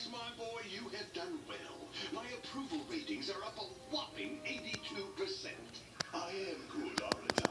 my boy, you have done well. My approval ratings are up a whopping 82%. I am good, aren't I?